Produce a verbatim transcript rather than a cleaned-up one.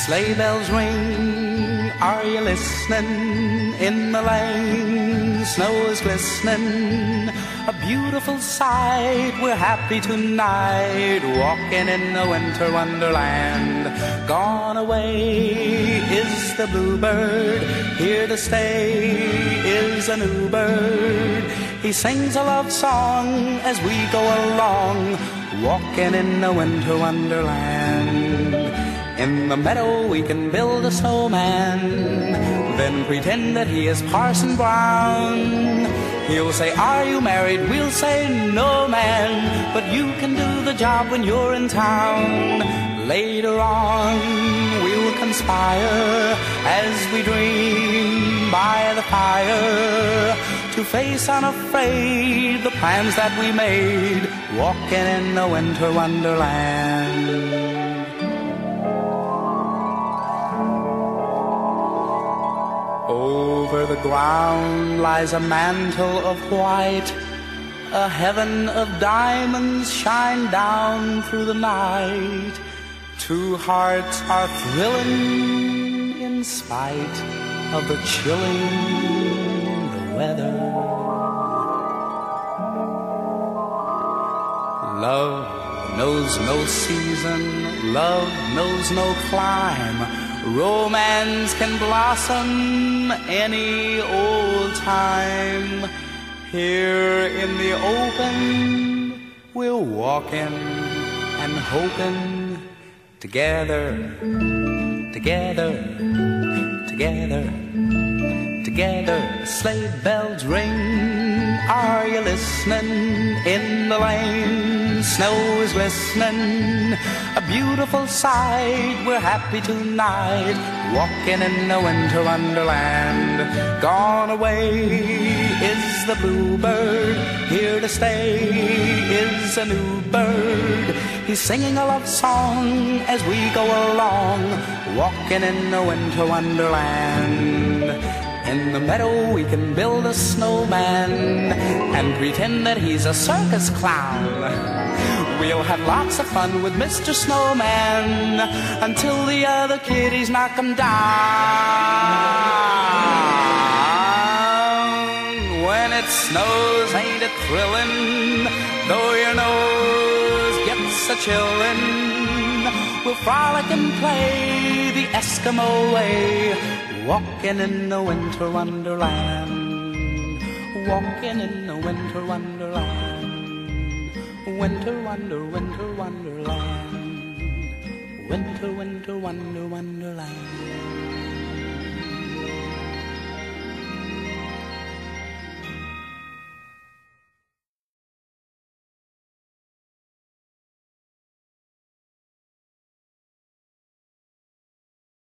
Sleigh bells ring, are you listening? In the lane, snow is glistening. A beautiful sight, we're happy tonight, walking in the winter wonderland. Gone away is the bluebird, here to stay is a new bird. He sings a love song as we go along, walking in the winter wonderland. In the meadow we can build a snowman, then pretend that he is Parson Brown. He'll say, are you married? We'll say, no man, but you can do the job when you're in town. Later on we'll conspire as we dream by the fire, to face unafraid the plans that we made, walking in the winter wonderland. Over the ground lies a mantle of white, a heaven of diamonds shine down through the night. Two hearts are thrilling in spite of the chilling the weather. Love knows no season, love knows no clime. Romance can blossom any old time. Here in the open, we're walking and hoping, together, together, together, together. Sleigh bells ring, are you listening? In the lane, snow is glistening. A beautiful sight, we're happy tonight, walking in the winter wonderland. Gone away is the bluebird, here to stay is a new bird. He's singing a love song as we go along, walking in the winter wonderland. In the meadow we can build a snowman and pretend that he's a circus clown. We'll have lots of fun with Mister Snowman until the other kiddies knock him down. When it snows, ain't it thrilling? Though your nose gets a chillin', we'll frolic and play the Eskimo way, walking in the winter wonderland, walking in the winter wonderland, winter wonder, winter wonderland, winter, winter, wonder, wonderland.